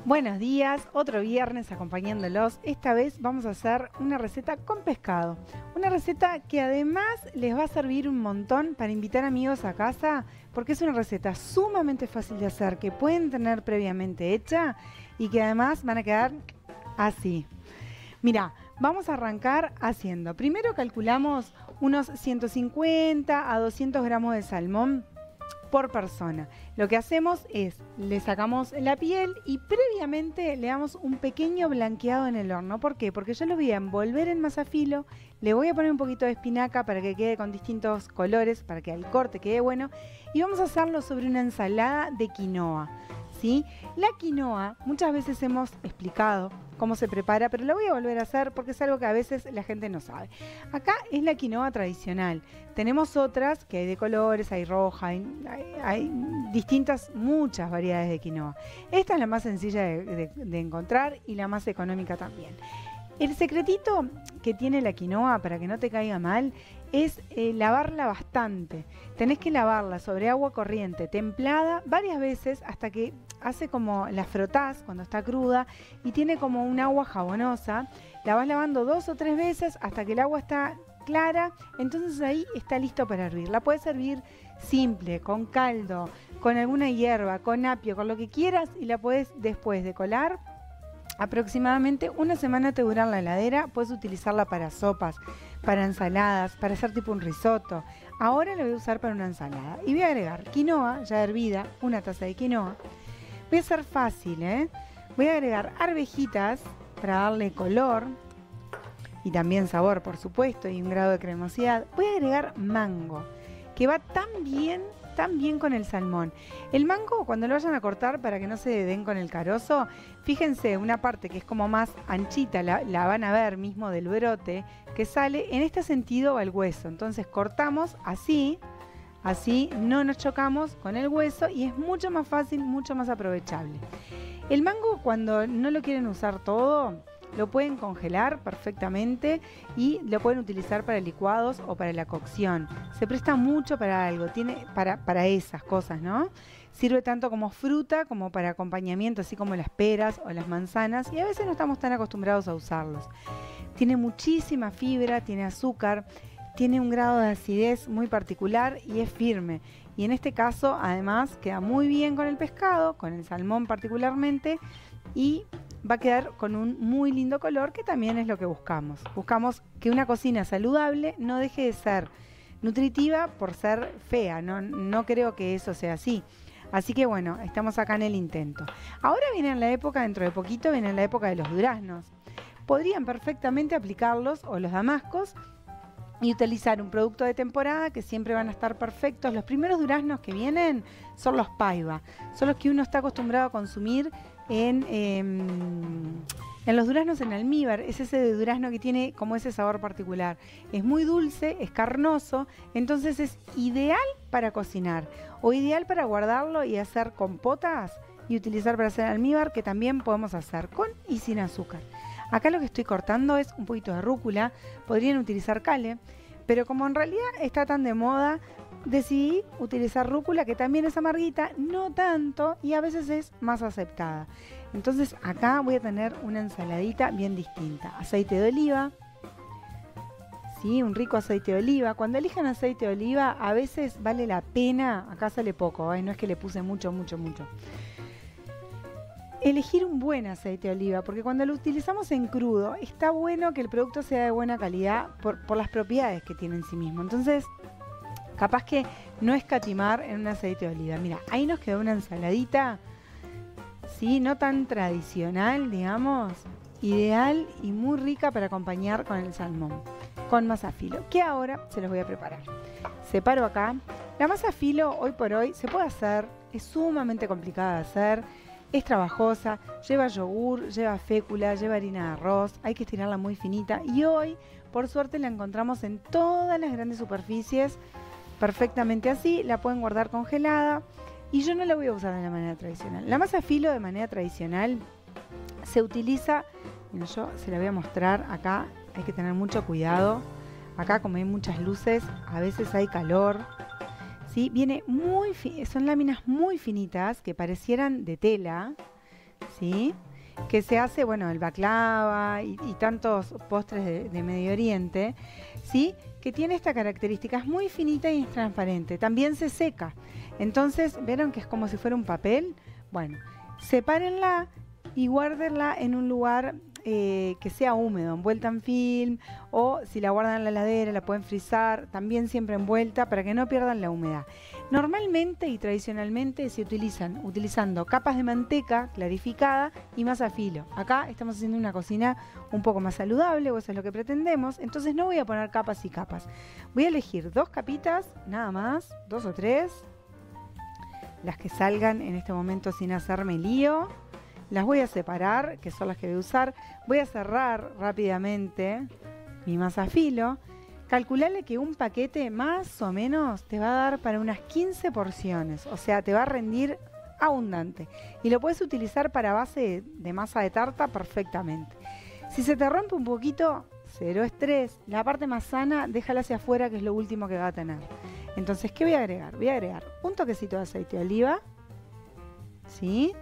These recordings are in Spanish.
Buenos días, otro viernes acompañándolos. Esta vez vamos a hacer una receta con pescado. Una receta que además les va a servir un montón para invitar amigos a casa, porque es una receta sumamente fácil de hacer, que pueden tener previamente hecha y que además van a quedar así. Mira, vamos a arrancar haciendo. Primero calculamos unos 150 a 200 gramos de salmón por persona. Lo que hacemos es, le sacamos la piel y previamente le damos un pequeño blanqueado en el horno. ¿Por qué? Porque yo lo voy a envolver en masa filo, le voy a poner un poquito de espinaca para que quede con distintos colores, para que el corte quede bueno, y vamos a hacerlo sobre una ensalada de quinoa, ¿sí? La quinoa, muchas veces hemos explicado cómo se prepara, pero lo voy a volver a hacer porque es algo que a veces la gente no sabe. Acá es la quinoa tradicional. Tenemos otras que hay de colores, hay roja, hay distintas, muchas variedades de quinoa. Esta es la más sencilla de encontrar y la más económica también. El secretito que tiene la quinoa para que no te caiga mal es lavarla bastante. Tenés que lavarla sobre agua corriente, templada, varias veces hasta que hace como la frotás cuando está cruda y tiene como un agua jabonosa. La vas lavando 2 o 3 veces hasta que el agua está clara, entonces ahí está listo para hervir. La puedes hervir simple, con caldo, con alguna hierba, con apio, con lo que quieras, y la puedes después de colar. Aproximadamente una semana te dura en la heladera. Puedes utilizarla para sopas, para ensaladas, para hacer tipo un risotto. Ahora la voy a usar para una ensalada y voy a agregar quinoa ya hervida, una taza de quinoa. Voy a hacer fácil, voy a agregar arvejitas para darle color y también sabor, por supuesto, y un grado de cremosidad. Voy a agregar mango, que va tan bien con el salmón. El mango, cuando lo vayan a cortar, para que no se den con el carozo, fíjense, una parte que es como más anchita, la van a ver mismo del brote que sale, en este sentido va el hueso. Entonces cortamos así no nos chocamos con el hueso y es mucho más fácil, mucho más aprovechable. El mango, cuando no lo quieren usar todo, lo pueden congelar perfectamente y lo pueden utilizar para licuados o para la cocción. Se presta mucho para algo, tiene para esas cosas, ¿no? Sirve tanto como fruta como para acompañamiento, así como las peras o las manzanas, y a veces no estamos tan acostumbrados a usarlos. Tiene muchísima fibra, tiene azúcar, tiene un grado de acidez muy particular y es firme. Y en este caso, además, queda muy bien con el pescado, con el salmón particularmente, y va a quedar con un muy lindo color, que también es lo que buscamos. Buscamos que una cocina saludable no deje de ser nutritiva por ser fea. No creo que eso sea así. Así que bueno, estamos acá en el intento. Ahora viene la época, dentro de poquito, viene la época de los duraznos. Podrían perfectamente aplicarlos, o los damascos, y utilizar un producto de temporada que siempre van a estar perfectos. Los primeros duraznos que vienen son los paiva, son los que uno está acostumbrado a consumir en los duraznos en almíbar. Es ese de durazno que tiene como ese sabor particular. Es muy dulce, es carnoso, entonces es ideal para cocinar o ideal para guardarlo y hacer compotas y utilizar para hacer almíbar, que también podemos hacer con y sin azúcar. Acá lo que estoy cortando es un poquito de rúcula. Podrían utilizar cale, pero como en realidad está tan de moda, decidí utilizar rúcula, que también es amarguita, no tanto, y a veces es más aceptada. Entonces acá voy a tener una ensaladita bien distinta. Aceite de oliva, ¿sí? Un rico aceite de oliva. Cuando elijan aceite de oliva, a veces vale la pena, acá sale poco, no es que le puse mucho. Elegir un buen aceite de oliva, porque cuando lo utilizamos en crudo, está bueno que el producto sea de buena calidad por las propiedades que tiene en sí mismo. Entonces, capaz que no escatimar en un aceite de oliva. Mira, ahí nos quedó una ensaladita, ¿sí? No tan tradicional, digamos, ideal y muy rica para acompañar con el salmón, con masa filo, que ahora se los voy a preparar. Separo acá. La masa filo, hoy por hoy, se puede hacer, es sumamente complicada de hacer. Es trabajosa, lleva yogur, lleva fécula, lleva harina de arroz, hay que estirarla muy finita y hoy, por suerte, la encontramos en todas las grandes superficies perfectamente así. La pueden guardar congelada y yo no la voy a usar de la manera tradicional. La masa filo de manera tradicional se utiliza, bueno, yo se la voy a mostrar acá, hay que tener mucho cuidado. Acá, como hay muchas luces, a veces hay calor. ¿Sí? Viene son láminas muy finitas que parecieran de tela, ¿sí? Que se hace, bueno, el baklava y tantos postres de Medio Oriente, ¿sí? Que tiene esta característica, es muy finita y es transparente, también se seca. Entonces, ¿vieron que es como si fuera un papel? Bueno, sepárenla y guárdenla en un lugar que sea húmedo, envuelta en film, o si la guardan en la heladera la pueden frizar, también siempre envuelta para que no pierdan la humedad. Normalmente y tradicionalmente se utilizan utilizando capas de manteca clarificada y masa filo. Acá estamos haciendo una cocina un poco más saludable, o eso es lo que pretendemos, entonces no voy a poner capas y capas. Voy a elegir 2 capitas, nada más, 2 o 3, las que salgan en este momento sin hacerme lío. Las voy a separar, que son las que voy a usar. Voy a cerrar rápidamente mi masa filo. Calculale que un paquete más o menos te va a dar para unas 15 porciones. O sea, te va a rendir abundante. Y lo puedes utilizar para base de masa de tarta perfectamente. Si se te rompe un poquito, cero estrés. La parte más sana, déjala hacia afuera, que es lo último que va a tener. Entonces, ¿qué voy a agregar? Voy a agregar un toquecito de aceite de oliva. ¿Sí?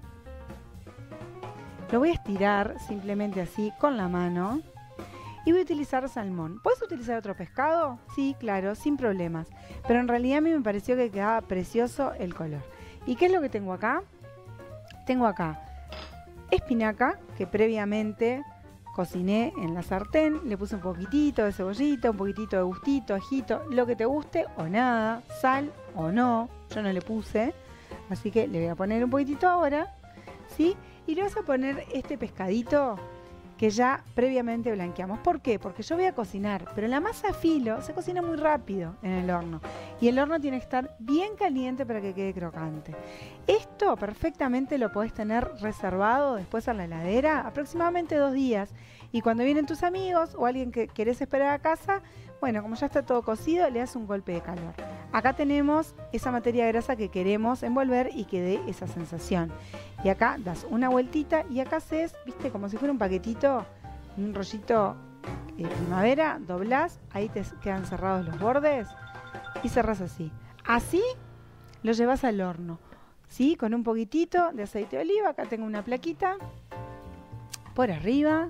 Lo voy a estirar simplemente así con la mano y voy a utilizar salmón. ¿Puedes utilizar otro pescado? Sí, claro, sin problemas. Pero en realidad a mí me pareció que quedaba precioso el color. ¿Y qué es lo que tengo acá? Tengo acá espinaca que previamente cociné en la sartén. Le puse un poquitito de cebollita, un poquitito de gustito, ajito, lo que te guste o nada, sal o no. Yo no le puse, así que le voy a poner un poquitito ahora, ¿sí? Y le vas a poner este pescadito que ya previamente blanqueamos. ¿Por qué? Porque yo voy a cocinar, pero la masa filo se cocina muy rápido en el horno. Y el horno tiene que estar bien caliente para que quede crocante. Esto perfectamente lo podés tener reservado después en la heladera, aproximadamente 2 días. Y cuando vienen tus amigos o alguien que querés esperar a casa, bueno, como ya está todo cocido, le das un golpe de calor. Acá tenemos esa materia grasa que queremos envolver y que dé esa sensación. Y acá das una vueltita y acá haces, viste, como si fuera un paquetito, un rollito primavera, doblás, ahí te quedan cerrados los bordes y cerrás así. Así lo llevas al horno, ¿sí? Con un poquitito de aceite de oliva, acá tengo una plaquita, por arriba,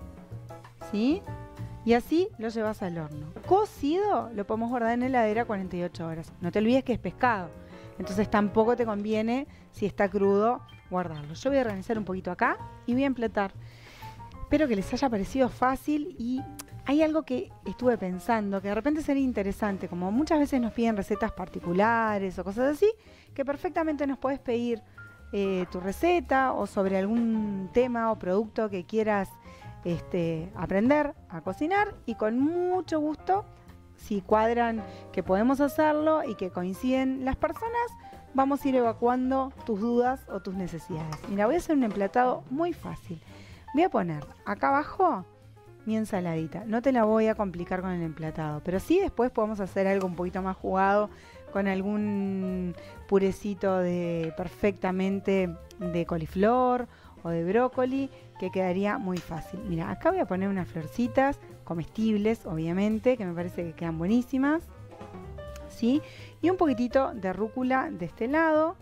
¿sí? Y así lo llevas al horno. Cocido lo podemos guardar en la heladera 48 horas. No te olvides que es pescado. Entonces tampoco te conviene, si está crudo, guardarlo. Yo voy a organizar un poquito acá y voy a emplatar. Espero que les haya parecido fácil y hay algo que estuve pensando, que de repente sería interesante, como muchas veces nos piden recetas particulares o cosas así, que perfectamente nos puedes pedir tu receta o sobre algún tema o producto que quieras aprender a cocinar, y con mucho gusto, si cuadran que podemos hacerlo y que coinciden las personas, vamos a ir evacuando tus dudas o tus necesidades. Mira, voy a hacer un emplatado muy fácil. Voy a poner acá abajo mi ensaladita. No te la voy a complicar con el emplatado, pero sí después podemos hacer algo un poquito más jugado con algún purecito perfectamente de coliflor o de brócoli, que quedaría muy fácil. Mira, acá voy a poner unas florcitas comestibles, obviamente, que me parece que quedan buenísimas, ¿sí? Y un poquitito de rúcula de este lado.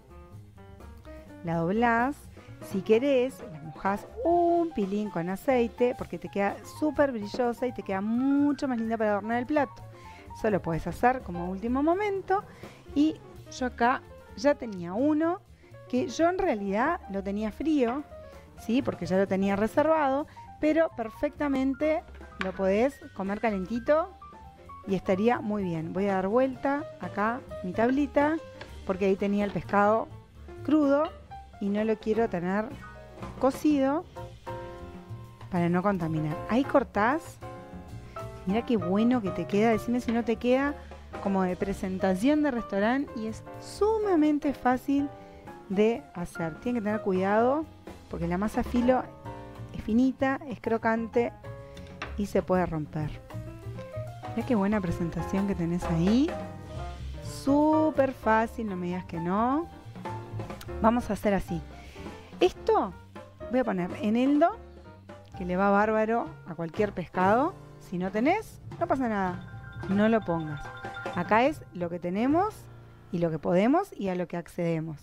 La doblás. Si querés, la mojás un pilín con aceite, porque te queda súper brillosa y te queda mucho más linda para adornar el plato. Eso lo puedes hacer como último momento. Y yo acá ya tenía uno, que yo en realidad lo tenía frío, ¿sí? Porque ya lo tenía reservado, pero perfectamente lo podés comer calentito y estaría muy bien. Voy a dar vuelta acá mi tablita, porque ahí tenía el pescado crudo y no lo quiero tener cocido para no contaminar. Ahí cortás. Mira qué bueno que te queda. Decime si no te queda como de presentación de restaurante, y es sumamente fácil de hacer. Tienen que tener cuidado porque la masa filo es finita, es crocante y se puede romper. Mira qué buena presentación que tenés ahí. Súper fácil, no me digas que no. Vamos a hacer así. Esto voy a poner eneldo, que le va bárbaro a cualquier pescado. Si no tenés, no pasa nada, no lo pongas. Acá es lo que tenemos y lo que podemos y a lo que accedemos.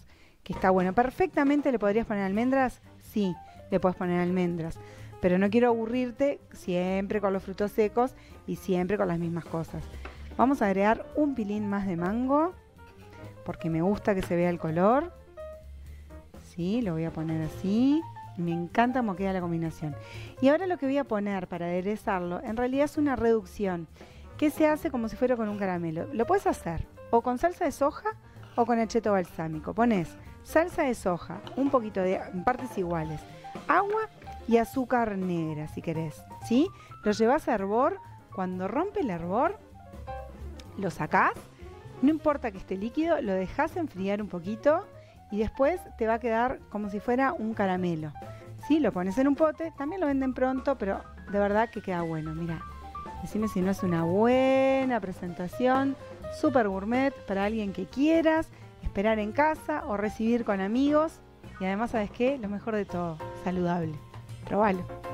que está bueno. Perfectamente le podrías poner almendras, sí, le puedes poner almendras, pero no quiero aburrirte siempre con los frutos secos y siempre con las mismas cosas. Vamos a agregar un pilín más de mango, porque me gusta que se vea el color. Sí, lo voy a poner así. Me encanta cómo queda la combinación. Y ahora lo que voy a poner para aderezarlo, en realidad es una reducción, que se hace como si fuera con un caramelo. Lo puedes hacer o con salsa de soja o con acheto balsámico. Pones salsa de soja, un poquito en partes iguales, agua y azúcar negra si querés, ¿sí? Lo llevas a hervor. Cuando rompe el hervor, lo sacás. No importa que esté líquido, lo dejás enfriar un poquito y después te va a quedar como si fuera un caramelo. ¿Sí? Lo pones en un pote, también lo venden pronto, pero de verdad que queda bueno. Mira, decime si no es una buena presentación, súper gourmet para alguien que quieras esperar en casa o recibir con amigos. Y además, ¿sabes qué? Lo mejor de todo, saludable. Probalo.